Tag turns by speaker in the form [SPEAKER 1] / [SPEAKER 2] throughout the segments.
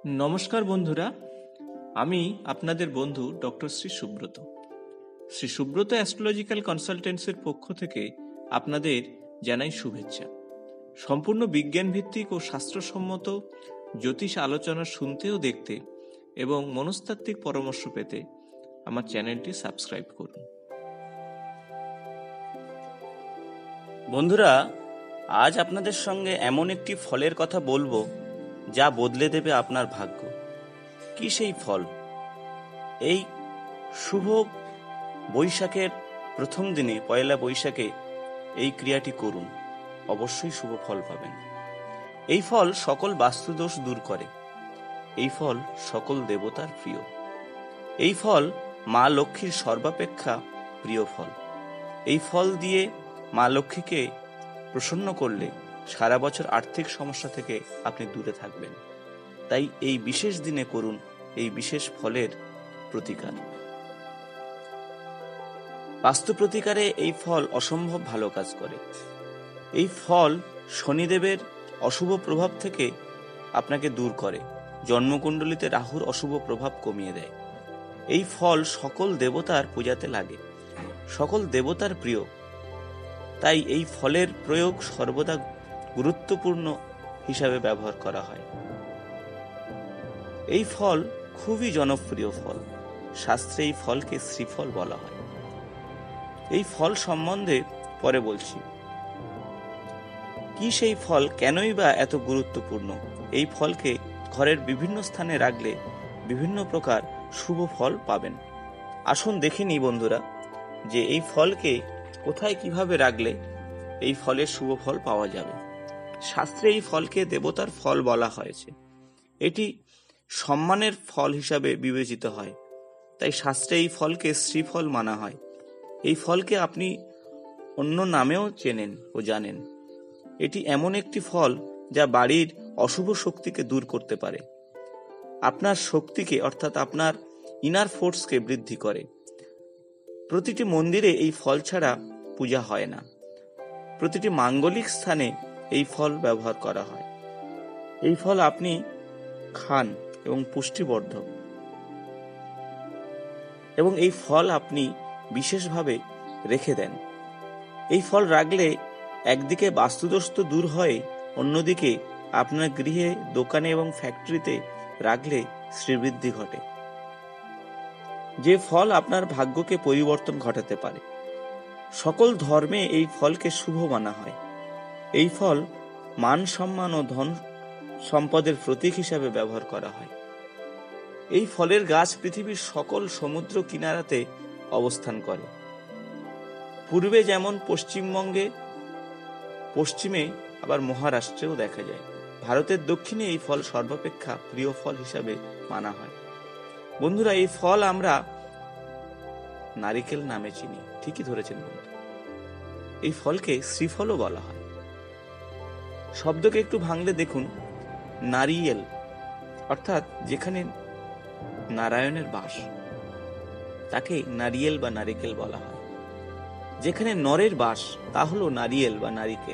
[SPEAKER 1] নমস্কার বন্ধুরা, আমি আপনাদের বন্ধু ডক্টর শ্রী সুব্রত। শ্রী সুব্রত অ্যাস্ট্রোলজিক্যাল কনসালটেন্সির পক্ষ থেকে আপনাদের জানাই শুভেচ্ছা। সম্পূর্ণ বিজ্ঞান ভিত্তিক ও শাস্ত্রসম্মত জ্যোতিষ আলোচনা শুনতে ও দেখতে এবং মনস্তাত্ত্বিক পরামর্শ পেতে আমার চ্যানেলটি সাবস্ক্রাইব করুন।
[SPEAKER 2] বন্ধুরা, আজ আপনাদের সঙ্গে এমন একটি ফলের কথা বলবো যা বদলে দেবে আপনার ভাগ্য। কি সেই ফল? এই শুভ বৈশাখের প্রথম দিনে, পয়লা বৈশাখে এই ক্রিয়াটি করুন, অবশ্যই শুভ ফল পাবেন। এই ফল সকল বাস্তুদোষ দূর করে। এই ফল সকল দেবতার প্রিয়। এই ফল মা লক্ষ্মীর সর্বাপেক্ষা প্রিয় ফল। এই ফল দিয়ে মা লক্ষ্মীকে প্রসন্ন করলে সারা বছর আর্থিক সমস্যা থেকে আপনি দূরে থাকবেন। তাই এই বিশেষ দিনে করুন এই বিশেষ ফলের প্রতিকার। বাস্তু প্রতিকারে এই ফল অসম্ভব ভালো কাজ করে। এই ফল শনিদেবের অশুভ প্রভাব থেকে আপনাকে দূর করে, জন্মকুণ্ডলিতে রাহুর অশুভ প্রভাব কমিয়ে দেয়। এই ফল সকল দেবতার পূজাতে লাগে, সকল দেবতার প্রিয়। তাই এই ফলের প্রয়োগ সর্বদা গুরুত্বপূর্ণ হিসাবে ব্যবহার করা হয়। এই ফল খুবই জনপ্রিয় ফল। শাস্ত্রে এই ফলকে শ্রীফল বলা হয়। এই ফল সম্বন্ধে পরে বলছি। কি সেই ফল, কেনই বা এত গুরুত্বপূর্ণ? এই ফলকে ঘরের বিভিন্ন স্থানে রাখলে বিভিন্ন প্রকার শুভ ফল পাবেন। আসুন দেখে নিই বন্ধুরা, যে এই ফলকে কোথায় কিভাবে রাখলে এই ফলের শুভ ফল পাওয়া যাবে। শাস্ত্রে এই ফলকে দেবতার ফল বলা হয়েছে। এটি সম্মানের ফল হিসাবে বিবেচিত হয়, তাই শাস্ত্রে এই ফলকে শ্রীফল মানা হয়। এই ফলকে আপনি অন্য নামেও চেনেন ও জানেন। এটি এমন একটি ফল যা বাড়ির অশুভ শক্তিকে দূর করতে পারে, আপনার শক্তিকে অর্থাৎ আপনার ইনার ফোর্সকে বৃদ্ধি করে। প্রতিটি মন্দিরে এই ফল ছাড়া পূজা হয় না। প্রতিটি মাঙ্গলিক স্থানে এই ফল ব্যবহার করা হয়। এই ফল আপনি খান এবং পুষ্টিবর্ধক, এবং এই ফল আপনি বিশেষভাবে রেখে দেন। এই ফল রাখলে একদিকে বাস্তুদোষ তো দূর হয়, অন্যদিকে আপনার গৃহে, দোকানে এবং ফ্যাক্টরিতে রাখলে শ্রীবৃদ্ধি ঘটে। যে ফল আপনার ভাগ্যকে পরিবর্তন ঘটাতে পারে। সকল ধর্মে এই ফলকে শুভ মানা হয়। এই ফল মান সম্মান ও ধন সম্পদের প্রতীক হিসাবে ব্যবহার করা হয়। এই ফলের গাছ পৃথিবীর সকল সমুদ্র কিনারাতে অবস্থান করে। পূর্বে যেমন পশ্চিমবঙ্গে, পশ্চিমে আবার মহারাষ্ট্রেও দেখা যায়। ভারতের দক্ষিণে এই ফল সর্বাপেক্ষা প্রিয় ফল হিসাবে মানা হয়। বন্ধুরা, এই ফল আমরা নারিকেল নামে চিনি। ঠিকই ধরেছেন বন্ধু, এই ফলকে শ্রীফলও বলা হয়। শব্দকে একটু ভাঙলে দেখুন, নারিয়েল অর্থাৎ যেখানে নারায়ণের বাস, তাকে নারিয়েল বা নারিকেল বলা হয়। যেখানে নরের বাস, তা হলো নারিয়েল বা নারিকেল।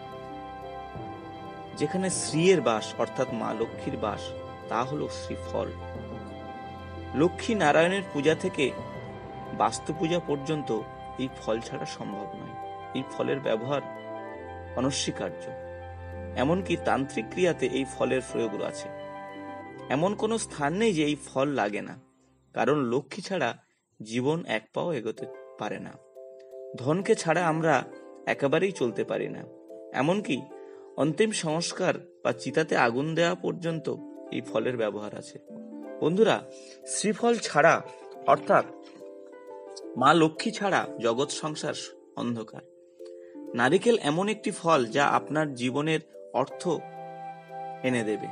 [SPEAKER 2] যেখানে শ্রীয়ের বাস অর্থাৎ মা লক্ষ্মীর বাস, তা হলো শ্রীফল। লক্ষ্মী নারায়ণের পূজা থেকে বাস্তু পূজা পর্যন্ত এই ফল ছাড়া সম্ভব নয়। এই ফলের ব্যবহার অনস্বীকার্য। এমনকি তান্ত্রিক ক্রিয়াতে এই ফলের প্রয়োগ আছে। এমন কোনো স্থান নেই যে এই ফল লাগে না, কারণ লক্ষ্মী ছাড়া জীবন এক পাও এগোতে পারে না। ধনকে ছাড়া আমরা একেবারেই চলতে পারি না। এমনকি অন্তিম সংস্কার বা চিতাতে আগুন দেওয়া পর্যন্ত এই ফলের ব্যবহার আছে। বন্ধুরা, শ্রীফল ছাড়া অর্থাৎ মা লক্ষ্মী ছাড়া জগৎ সংসার অন্ধকার। নারিকেল এমন একটি ফল যা আপনার জীবনের অর্থ এনে দেবে।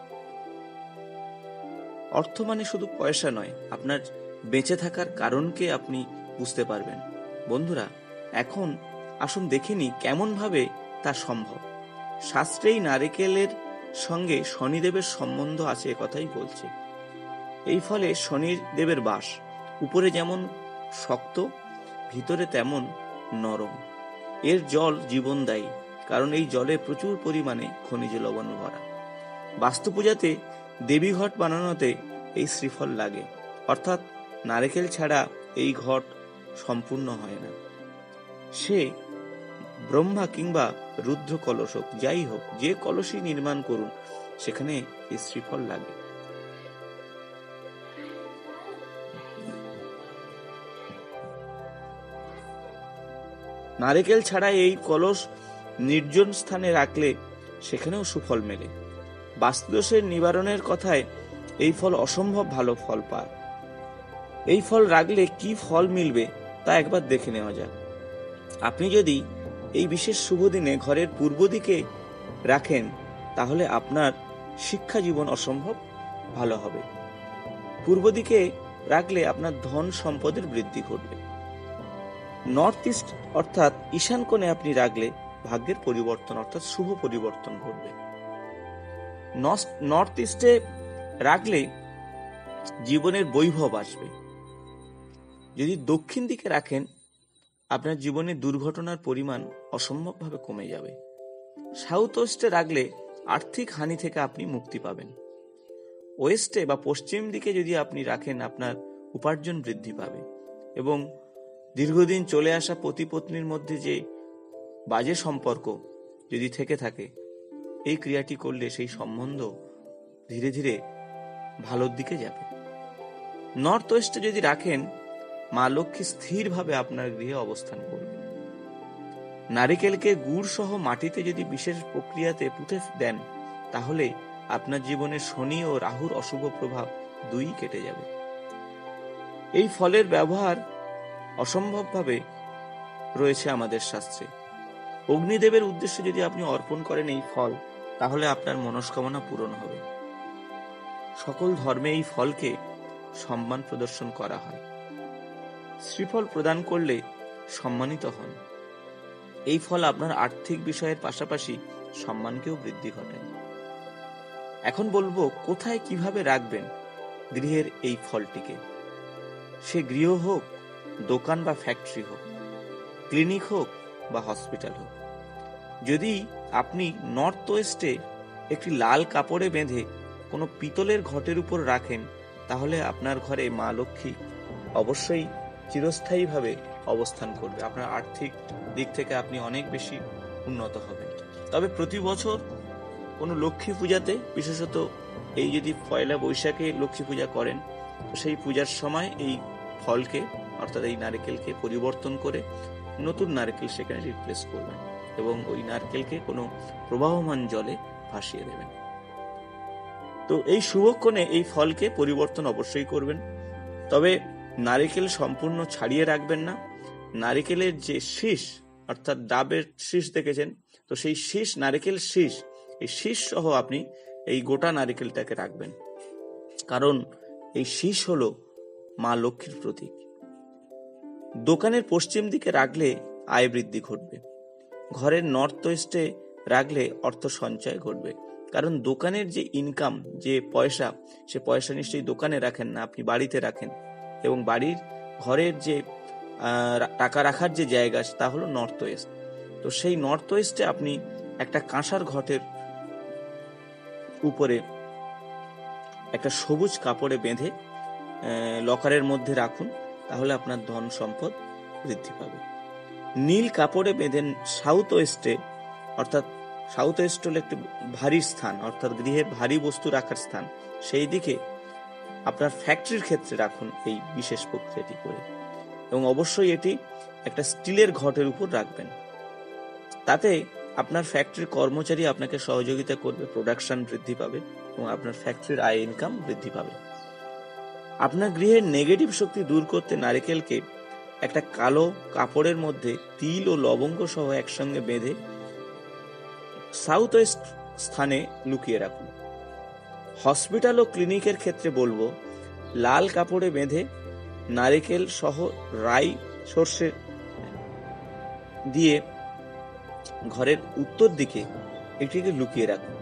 [SPEAKER 2] অর্থ মানে শুধু পয়সা নয়, আপনার বেঁচে থাকার কারণকে আপনি বুঝতে পারবেন। বন্ধুরা, এখন আসুন দেখে নিই কেমন ভাবে তা সম্ভব। শাস্ত্রেই নারিকেলের সঙ্গে শনিদেবের সম্বন্ধ আছে, কথাই বলছে। এই ফলে শনিদেবের বাস। উপরে যেমন শক্ত, ভিতরে তেমন নরম। এর জল জীবনদায়ী, কারণ এই জলে প্রচুর পরিমাণে খনিজ লবণ ভরা। বাস্তু পূজাতে দেবী ঘট বানানোতে এই শ্রীফল লাগে, অর্থাৎ নারকেল ছাড়া এই ঘট সম্পূর্ণ হয় না। সে ব্রহ্মা কিংবা রুদ্র কলস হোক, যাই হোক, যে কলসই নির্মাণ করুন, সেখানে এই শ্রীফল লাগে। নারকেল ছাড়া এই কলস নির্জন স্থানে রাখলে সেখানেও সুফল মেলে। বাস্তুদোষের নিবারণের কথায় এই ফল অসম্ভব ভালো ফল পায়। এই ফল রাখলে কি ফল মিলবে তা একবার দেখে নেওয়া যাক। আপনি যদি এই বিশেষ শুভ দিনে ঘরের পূর্ব দিকে রাখেন, তাহলে আপনার শিক্ষা জীবন অসম্ভব ভালো হবে। পূর্ব দিকে রাখলে আপনার ধন সম্পদের বৃদ্ধি ঘটবে। নর্থ ইস্ট অর্থাৎ ঈশান কোণে আপনি রাখলে ভাগ্যের পরিবর্তন অর্থাৎ শুভ পরিবর্তন ঘটবে। নর্থ ইস্টে রাখলে জীবনের বৈভব আসবে। যদি দক্ষিণ দিকে রাখেন, আপনার জীবনে দুর্ঘটনার পরিমাণ অসম্ভবভাবে কমে যাবে। সাউথ ওয়েস্টে রাখলে আর্থিক হানি থেকে আপনি মুক্তি পাবেন। ওয়েস্টে বা পশ্চিম দিকে যদি আপনি রাখেন, আপনার উপার্জন বৃদ্ধি পাবে এবং দীর্ঘদিন চলে আসা পতি পত্নীর মধ্যে যে বাজে সম্পর্ক যদি থেকে থাকে, এই ক্রিয়াটি করলে সেই সম্বন্ধ ধীরে ধীরে ভালোর দিকে যাবে। নর্থ ওয়েস্টে যদি রাখেন, মা লক্ষ্মী স্থিরভাবে আপনার গৃহে অবস্থান করবে। নারিকেলকে গুড় সহ মাটিতে যদি বিশেষ প্রক্রিয়াতে পুঁতে দেন, তাহলে আপনার জীবনে শনি ও রাহুর অশুভ প্রভাব দুই কেটে যাবে। এই ফলের ব্যবহার অসম্ভবভাবে রয়েছে আমাদের শাস্ত্রে। অগ্নিদেবের উদ্দেশ্যে যদি আপনি অর্পণ করেন এই ফল, তাহলে আপনার মনস্কামনা পূরণ হবে। সকল ধর্মে এই ফলকে সম্মান প্রদর্শন করা হয়। শ্রীফল প্রদান করলে সম্মানিত হন। এই ফল আপনার আর্থিক বিষয়ের পাশাপাশি সম্মানকেও বৃদ্ধি ঘটায়। এখন বলবো কোথায় কিভাবে রাখবেন গৃহের এই ফলটিকে। সে গৃহ হোক, দোকান বা ফ্যাক্টরি হোক, ক্লিনিক হোক বা হসপিটাল হোক। যদি আপনি নর্থ ওয়েস্টে একটি লাল কাপড়ে বেঁধে কোনো পিতলের ঘটের উপর রাখেন, তাহলে আপনার ঘরে মা লক্ষ্মী অবশ্যই চিরস্থায়ীভাবে অবস্থান করবে। আপনার আর্থিক দিক থেকে আপনি অনেক বেশি উন্নত হবেন। তবে প্রতি বছর কোনো লক্ষ্মী পূজাতে, বিশেষত এই যদি পয়লা বৈশাখে লক্ষ্মী পূজা করেন, তো সেই পূজার সময় এই ফলকে অর্থাৎ এই নারকেলকে পরিবর্তন করে নতুন নারকেল সেখানে রিপ্লেস করবেন এবং ওই নারকেলকে কোনো প্রবাহমান জলে ভাসিয়ে দেবেন। তো এই শুভক্ষণে এই ফলকে পরিবর্তন অবশ্যই করবেন। তবে নারকেল সম্পূর্ণ ছাড়িয়ে রাখবেন না। নারকেলের যে শীষ অর্থাৎ ডাবের শীষ দেখেছেন, তো সেই শীষ, নারকেল শীষ, এই শীষ সহ আপনি এই গোটা নারকেলটাকে রাখবেন, কারণ এই শীষ হলো মা লক্ষ্মীর প্রতীক। দোকানের পশ্চিম দিকে রাখলে আয় বৃদ্ধি ঘটবে। ঘরের নর্থ ওয়েস্টে রাখলে অর্থ সঞ্চয় ঘটবে, কারণ দোকানের যে ইনকাম, যে পয়সা, সে পয়সা নিশ্চয়ই দোকানে রাখেন না, আপনি বাড়িতে রাখেন। এবং বাড়ির ঘরের যে টাকা রাখার যে জায়গা, তা হলো নর্থ ওয়েস্ট। তো সেই নর্থ ওয়েস্টে আপনি একটা কাঁসার ঘটের উপরে একটা সবুজ কাপড়ে বেঁধে লকারের মধ্যে রাখুন, তাহলে আপনার ধন সম্পদ বৃদ্ধি পাবে। নীল কাপড়ে বেঁধেন সাউথ ওয়েস্টে, অর্থাৎ সাউথ ওয়েস্ট হলো একটি ভারী স্থান, অর্থাৎ গৃহের ভারী বস্তু রাখার স্থান। সেই দিকে আপনার ফ্যাক্টরির ক্ষেত্রে রাখুন এই বিশেষ প্রক্রিয়াটি করে, এবং অবশ্যই এটি একটা স্টিলের ঘটের উপর রাখবেন। তাতে আপনার ফ্যাক্টরির কর্মচারী আপনাকে সহযোগিতা করবে, প্রোডাকশন বৃদ্ধি পাবে এবং আপনার ফ্যাক্টরির আয় ইনকাম বৃদ্ধি পাবে। আপনার গৃহের নেগেটিভ শক্তি দূর করতে নারকেলকে একটা কালো কাপড়ের মধ্যে তিল ও লবঙ্গ সহ একসঙ্গে বেঁধে সাউথ ওয়েস্ট স্থানে লুকিয়ে রাখুন। হসপিটাল ও ক্লিনিকের ক্ষেত্রে বলবো, লাল কাপড়ে বেঁধে নারকেল সহ রাই সর্ষে দিয়ে ঘরের উত্তর দিকে এটিকে লুকিয়ে রাখুন।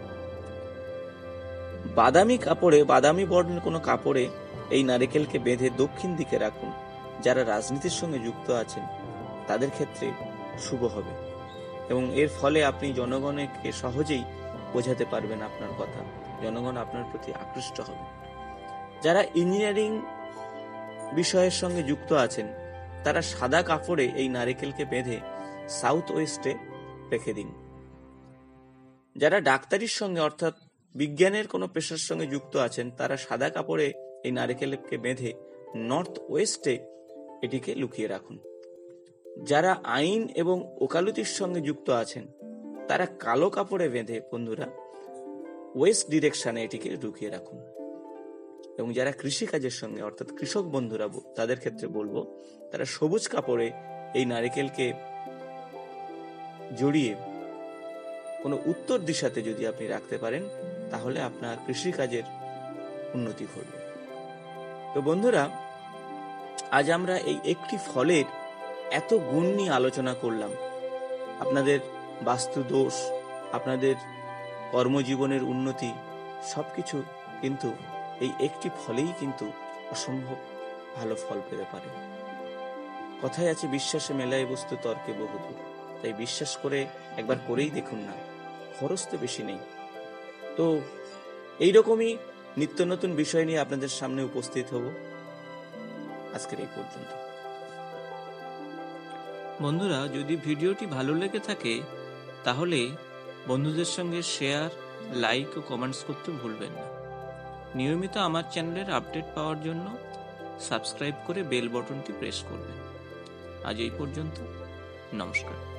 [SPEAKER 2] বাদামি কাপড়ে, বাদামি বর্ণের কোনো কাপড়ে এই নারকেলকে বেঁধে দক্ষিণ দিকে রাখুন। যারা রাজনীতির সঙ্গে যুক্ত আছেন তাদের ক্ষেত্রে শুভ হবে এবং এর ফলে আপনি জনগণকে সহজেই বোঝাতে পারবেন আপনার কথা। জনগণ আপনার প্রতি আকৃষ্ট হবে। যারা ইঞ্জিনিয়ারিং বিষয়ের সঙ্গে যুক্ত আছেন তারা সাদা কাপড়ে এই নারকেলকে বেঁধে সাউথ ওয়েস্টে রেখে দিন। যারা ডাক্তারির সঙ্গে অর্থাৎ বিজ্ঞানের কোনো পেশার সঙ্গে যুক্ত আছেন তারা সাদা কাপড়ে এই নারকেলকে বেঁধে নর্থ ওয়েস্টে এটিকে লুকিয়ে রাখুন। যারা আইন এবং ওকালতির সঙ্গে যুক্ত আছেন তারা কালো কাপড়ে বেঁধে বন্ধুরা ওয়েস্ট ডিরেকশনে এটিকে লুকিয়ে রাখুন। এবং যারা কৃষিকাজের সঙ্গে অর্থাৎ কৃষক বন্ধুরা তাদের ক্ষেত্রে বলবো তারা সবুজ কাপড়ে এই নারকেলকে জড়িয়ে কোনো উত্তর দিশাতে যদি আপনি রাখতে পারেন তাহলে আপনার কৃষিকাজের উন্নতি ঘটবে। তো বন্ধুরা, আজ আমরা এই একটি ফলের এত গুণ নিয়ে আলোচনা করলাম। আপনাদের বাস্তু দোষ, আপনাদের কর্মজীবনের উন্নতি সবকিছু কিন্তু এই একটি ফলেই কিন্তু অসম্ভব ভালো ফল পেতে পারে। কথায় আছে বিশ্বাসে মেলায় বস্তু তর্কে বহুদূর। তাই বিশ্বাস করে একবার করেই দেখুন না, খরচ তো বেশি নেই। তো এইরকমই নিত্য নতুন বিষয় নিয়ে আপনাদের সামনে উপস্থিত হব। আজকের এই পর্যন্ত।
[SPEAKER 1] বন্ধুরা, যদি ভিডিওটি ভালো লেগে থাকে তাহলে বন্ধুদের সঙ্গে শেয়ার, লাইক ও কমেন্টস করতে ভুলবেন না। নিয়মিত আমার চ্যানেলের আপডেট পাওয়ার জন্য সাবস্ক্রাইব করে বেল বাটনটি প্রেস করবেন। আজ এই পর্যন্ত, নমস্কার।